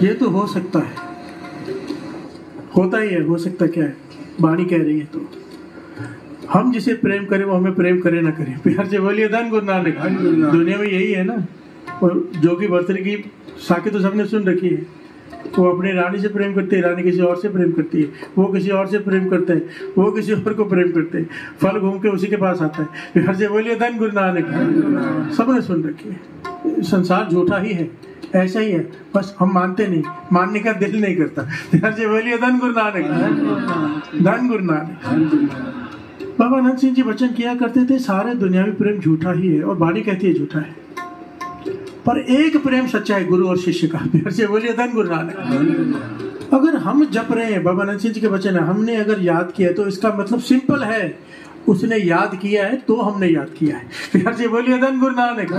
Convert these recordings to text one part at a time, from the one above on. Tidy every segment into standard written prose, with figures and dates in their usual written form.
ये तो हो सकता है, होता ही है, हो सकता क्या है, वाणी कह रही है। तो हम जिसे प्रेम करें वो हमें प्रेम करे ना करे। प्यार से बोलिए धन गुरु नानक। दुनिया में यही है ना। और जोगी भरतरी की साखी तो सबने सुन रखी है। वो अपनी रानी से प्रेम करती है, रानी किसी और से प्रेम करती है, वो किसी और से प्रेम करता है, वो किसी और को प्रेम करते हैं, फल घूम के उसी के पास आता है। प्यार से बोलिए धन गुरु नानक। सबने सुन रखी है। संसार झूठा ही है, ऐसा ही है, बस हम मानते नहीं, मानने का दिल नहीं करता। प्यार से बोलिए धन गुरु नानक। धन गुरु नानक। बाबा अनंत सिंह जी वचन किया करते थे, सारे दुनियावी प्रेम झूठा ही है, और वाणी कहती है झूठा है, पर एक प्रेम सच्चा है, गुरु और शिष्य का। प्यार से बोलिए धन गुरु नानक। अगर हम जप रहे हैं, बाबा अनंत सिंह जी के वचन है, हमने अगर याद किया तो इसका मतलब सिंपल है, उसने याद किया है तो हमने याद किया है। प्यार से बोलिए धन गुरु नानक।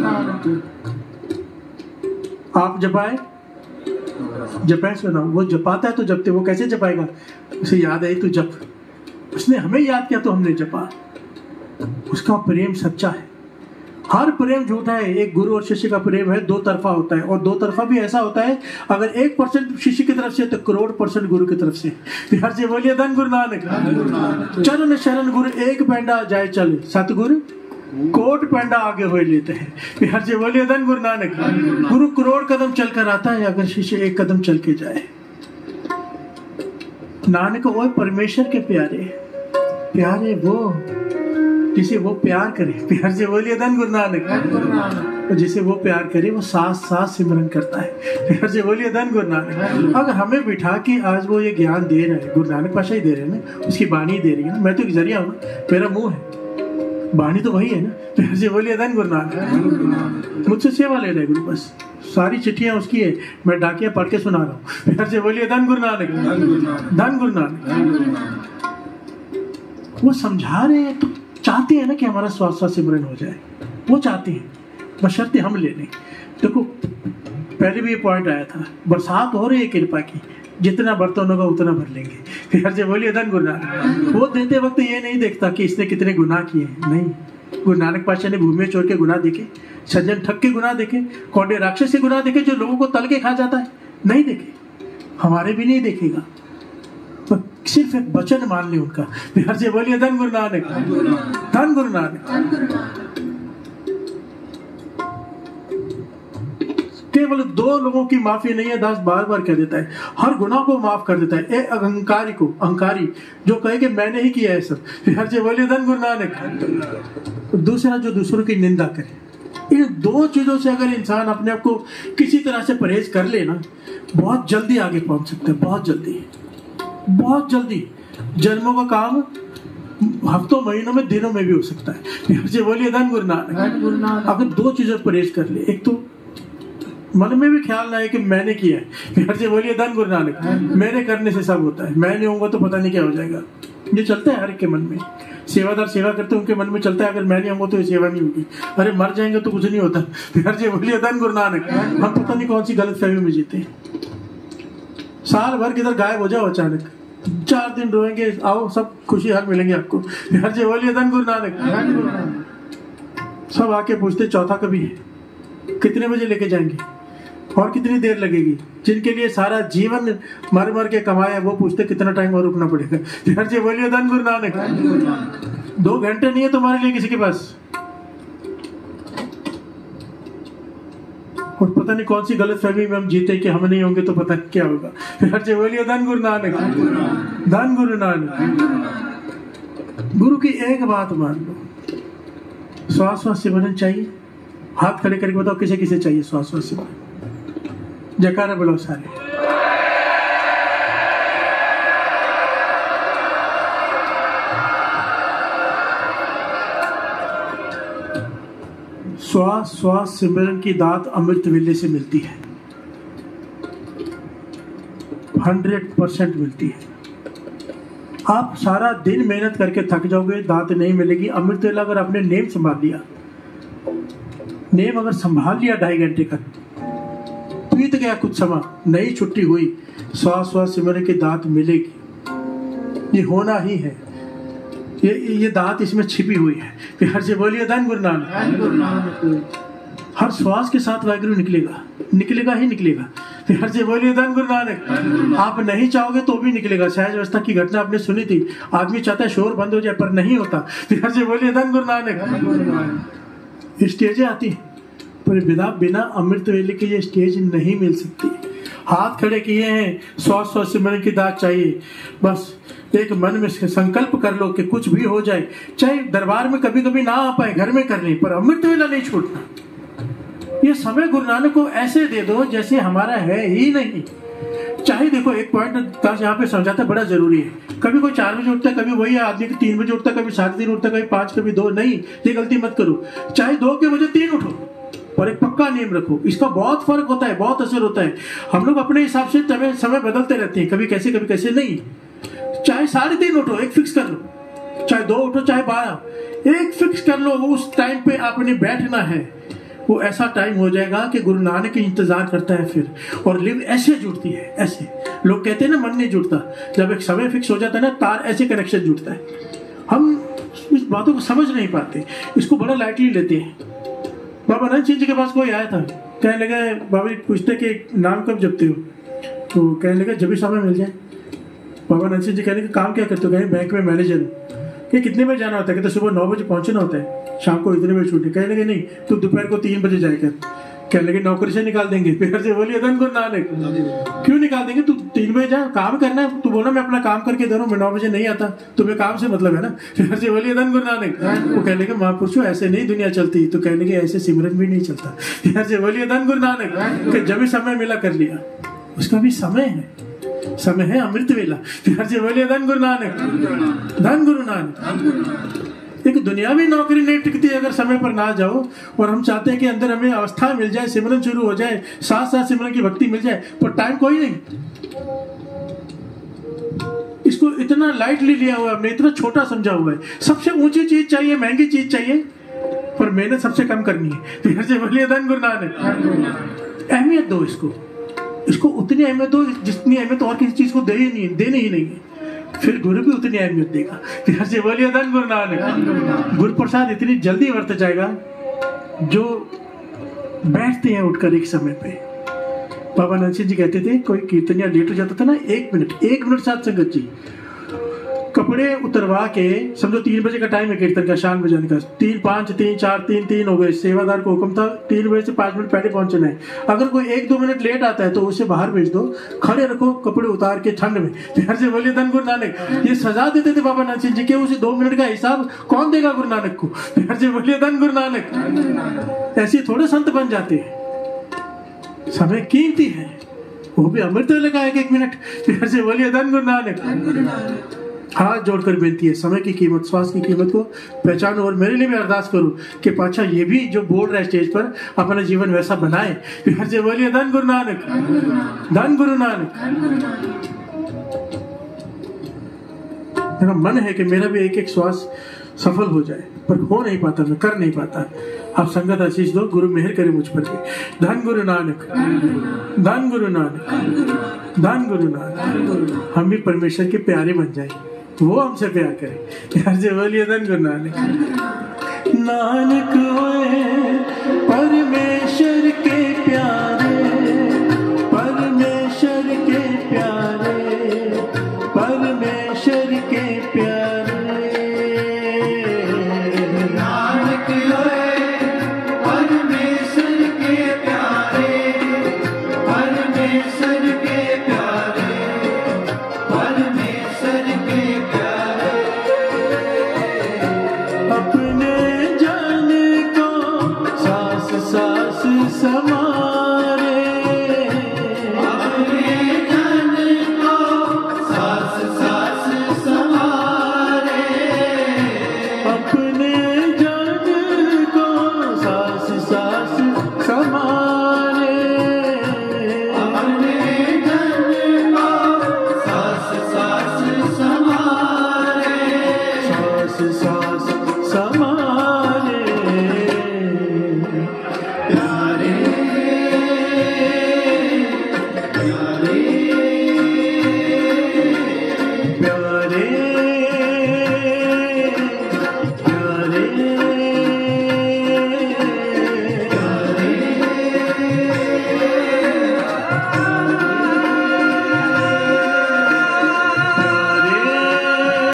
आप जपाए, जपाए सुना, वो जपाता है तो जपते, वो कैसे जपाएगा, उसे याद है तो जप, उसने हमें याद किया तो हमने जपा, उसका प्रेम सच्चा है। हर प्रेम झूठा है। एक गुरु और शिष्य का प्रेम है, दो तरफा होता है, और दो तरफा भी ऐसा होता है, अगर 1% शिष्य की तरफ से तो करोड़% गुरु की तरफ से। प्यार से बोलिए धन गुरु नानक। चरण शरण गुरु एक पैंडा जाए चल, सतगुरु कोट पैंडा आगे हो लेते हैं। प्यार से बोलिए धन गुरु नानक। गुरु करोड़ कदम चल कर आता है, अगर शिष्य एक कदम चल के जाए। नानक वो परमेश्वर के प्यारे, प्यारे वो जिसे वो प्यार करे। प्यार से बोलिए धन गुरु नानक। जिसे वो प्यार करे वो साथ साथ सिमरन करता है। प्यार से बोलिए धन गुरु नानक। अगर हमें बिठा के आज वो ये ज्ञान दे रहा है, गुरु नानक पातशाह ही दे रहे हैं ना, उसकी वाणी दे रही है ना, मैं तो एक जरिया हूँ, मेरा मुंह है, वाणी तो वही है ना। प्यार से बोलिए धन गुरु नानक। मुझसे सेवा ले रहे गुरु, बस सारी चिट्ठियां उसकी है, मैं डाकिया पढ़ के सुना रहा हूँ। प्यार से बोलिए धन गुरु नानक। धन गुरु नानक। वो समझा रहे हैं तो चाहते हैं ना कि हमारा स्वास्थ्य सिमरन हो जाए, वो चाहते हैं, बशर्ते हम ले लें। देखो पहले भी ये पॉइंट आया था, बरसात हो रही है कृपा की, जितना बर्तन होगा उतना भर लेंगे। फिर से बोलिए धन गुरु नानक। वो देते वक्त ये नहीं देखता कि इसने कितने गुनाह किए, नहीं। गुरु नानक पातशाह ने भूमि चोर के गुनाह देखे, सज्जन ठग के गुनाह देखे, कौड़े राक्षस के गुनाह देखे, जो लोगों को तल के खा जाता है, नहीं देखे, हमारे भी नहीं देखेगा। तो सिर्फ एक वचन मान ले उनका। प्यार से बोलिए धन गुरु नानक। धन गुरु नानक। केवल 2 लोगों की माफी नहीं है, दास बार बार कह देता है, हर गुनाह को माफ कर देता है। अहंकारी को, अहंकारी जो कहे कि मैंने ही किया है सब। प्यार से बोलिए धन गुरु नानक। दूसरा जो दूसरों की निंदा करे। इन 2 चीजों से अगर इंसान अपने आप को किसी तरह से परहेज कर ले ना, बहुत जल्दी आगे पहुंच सकते हैं, बहुत जल्दी, बहुत जल्दी। जन्मों का काम हफ्तों महीनों में दिनों में भी हो सकता है। से बोलिए धन गुरु नानक। अगर 2 चीजों पर परहेज कर ले, एक तो मन में भी ख्याल ना है कि मैंने किया है। फिर से बोलिए धन गुरु नानक। मेरे करने से सब होता है, मैं नहीं होऊंगा तो पता नहीं क्या हो जाएगा। ये चलता है हर एक के मन में। सेवादार सेवा करते उनके मन में चलता है, अगर मैं नहीं होऊंगा तो ये सेवा नहीं होगी, अरे मर जाएंगे तो कुछ नहीं होता। फिर से बोलिए धन गुरु नानक। हम पता नहीं कौन सी गलत फहमी में जीते हैं। साल भर किधर गायब हो जाओ अचानक, 4 दिन रोएंगे, आओ सब खुशी हाल मिलेंगे आपको। हर से बोलिए धन गुरु नानक। सब आके पूछते चौथा कभी है, कितने बजे लेके जाएंगे और कितनी देर लगेगी। जिनके लिए सारा जीवन मर मर के कमाया, वो पूछते कितना टाइम और रुकना पड़ेगा। हर से बोलिए धन गुरु नानक। 2 घंटे नहीं है तुम्हारे लिए किसी के पास, और पता नहीं कौन सी गलत फहमी में हम जीते कि हम नहीं होंगे तो पता नहीं क्या होगा। हर से बोलिए धन गुरु नानक। धन गुरु नानक। गुरु की एक बात मान लो, श्वास श्वास सिमरन चाहिए। हाथ खड़े करके बताओ किसे किसे चाहिए श्वास श्वास सिमरन। जयकारा बोलो सारे। श्वास श्वास सिमरन की दात अमृत वेले से मिलती है, 100% मिलती है। आप सारा दिन मेहनत करके थक जाओगे, दात नहीं मिलेगी। अमृत वेला अगर आपने नेम संभाल लिया, नेम अगर संभाल लिया 2.5 घंटे का, बीत गया कुछ समय, नई छुट्टी हुई, श्वास श्वास सिमरन की दात मिलेगी। ये होना ही है, ये दात इसमें छिपी हुई है। प्यार से बोलिए धन गुरु नानक। हर श्वास के साथ वाहिगुरु निकलेगा, निकलेगा ही निकलेगा। फिर हर से बोलिए धन गुरु नानक। आप नहीं चाहोगे तो भी निकलेगा। सहज अवस्था की घटना आपने सुनी थी, आदमी चाहता है शोर बंद हो जाए पर नहीं होता। फिर हर से बोलिए धन गुरु नानक। स्टेजें आती हैं पर बिना अमृत वेले के ये स्टेज नहीं मिल सकती। हाथ खड़े किए हैं, 100 सिमरन की दात चाहिए। बस एक मन में संकल्प कर लो कि कुछ भी हो जाए, चाहे दरबार में कभी कभी ना आ पाए, घर में कर लें, पर अमृत वेला नहीं छूटना। ये समय गुरु नानक को ऐसे दे दो जैसे हमारा है ही नहीं। चाहे देखो एक पॉइंट यहाँ पे समझाता बड़ा जरूरी है। कभी कोई 4 बजे उठता है, कभी वही आदमी 3 बजे उठता है, कभी 7 उठता है, कभी 5, कभी 2। नहीं, ये गलती मत करो। चाहे 2 के बजे 3 उठो, पर एक पक्का नियम रखो। इसका बहुत फर्क होता है, बहुत असर होता है। हम लोग अपने हिसाब से समय बदलते रहते हैं, कभी कैसे कभी कैसे। नहीं, चाहे 3:30 उठो, एक फिक्स कर लो। चाहे 2 उठो, चाहे 12, एक फिक्स कर लो। उस टाइम पे आपने बैठना है। वो ऐसा टाइम हो जाएगा कि गुरु नानक इंतजार करता है फिर। और लिव ऐसे जुड़ती है, ऐसे। लोग कहते हैं ना मन नहीं जुड़ता। जब एक समय फिक्स हो जाता है ना, तार ऐसे कनेक्शन जुड़ता है। हम इस बातों को समझ नहीं पाते, इसको बड़ा लाइटली लेते हैं। बाबा नंद सिंह जी के पास कोई आया था, कहने लगे बाबा जी पूछते कि नाम कब जपते हो, तो कहने लगे जब भी समय मिल जाए। बाबा नंद सिंह जी कहने के काम क्या करते हो, कहीं बैंक में मैनेजर हूँ। कि कितने बजे जाना होता है, कहते सुबह 9 बजे पहुंचना होता है, शाम को इतने बजे छूटे। कहने लगे नहीं, तू दोपहर को 3 बजे जाएगा। कहने लगे नौकरी से निकाल देंगे। फिर से बोलिए धन गुरु नानक। क्यों निकाल देंगे, तू 3 बजे जा, काम करना है। तू बोला मैं अपना काम करके दे रहा हूँ, मैं 9 बजे नहीं आता, तुम्हें काम से मतलब है ना। फिर से बोलिए धन गुरु नानक। वो कहने लगे महापुरुषो ऐसे नहीं दुनिया चलती। तो कहने लगे ऐसे सिमरन भी नहीं चलता। फिर से बोलिए धन गुरु नानक। जब भी समय मिला कर लिया, उसका भी समय है, समय है अमृत वेला। फिर से बोलिए धन गुरु नानक, धन गुरु नानक। एक दुनियावी नौकरी नहीं टिकती अगर समय पर ना जाओ। और हम चाहते हैं कि अंदर हमें अवस्था मिल जाए, सिमरन शुरू हो जाए, साथ साथ सिमरन की भक्ति मिल जाए, पर टाइम कोई नहीं। इसको इतना लाइटली लिया हुआ है हमने, इतना छोटा समझा हुआ है। सबसे ऊंची चीज चाहिए, महंगी चीज चाहिए, पर मेहनत सबसे कम करनी है। फिर से बोलिए धन गुरु नानक। अहमियत दो इसको उतनी अहमियत दो जितनी अहमियत और किसी चीज को देनी ही नहीं है। फिर गुरु भी उतनी अहमियत देगा। फिर से बोलिए धन गुरु नानक। गुरु प्रसाद इतनी जल्दी वर्त जाएगा जो बैठते हैं उठकर एक समय पे। बाबा नंद सिंह जी कहते थे कोई कीर्तनिया लेट हो जाता था ना, 1 मिनट साथ संगत जी कपड़े उतरवा के, समझो 3 बजे का टाइम है कीर्तन का, शान बजाने का, 3, 5, 3, 4, 3 हो गए। सेवादार को हुक्म था 3 बजे से 5 मिनट पहले पहुंचना है। अगर कोई 1-2 मिनट लेट आता है तो उसे बाहर भेज दो, खड़े रखो कपड़े उतार के ठंड में। फिर से बोलिए धन गुरु नानक। ये सजा देते थे बाबा नंद सिंह जी के, उसे 2 मिनट का हिसाब कौन देगा गुरु नानक को। फिर से बोलिए धन गुरु नानक। ऐसे थोड़े संत बन जाते हैं, समय कीमती है, वो भी अमृत लगा 1 मिनट। फिर से बोलिए धन गुरु नानक। हाथ जोड़कर बेनती है, समय की कीमत, श्वास की कीमत को पहचानो। और मेरे लिए भी अरदास करो कि पाछा ये भी जो बोल रहा है स्टेज पर अपना जीवन वैसा बनाए। फिर से बोलिए धन गुरु नानक, धन गुरु नानक। मेरा मन है कि मेरा भी एक श्वास सफल हो जाए, पर हो नहीं पाता, मैं कर नहीं पाता। आप संगत आशीष दो, गुरु मेहर करे मुझ पर भी। धन गुरु नानक, धन गुरु नानक, धन गुरु नानक। हम भी परमेश्वर के प्यारे बन जाए, वो हमसे प्यार करे। प्यार से बोलिए धन गुरु नानक। नानक होए परमेश्वर के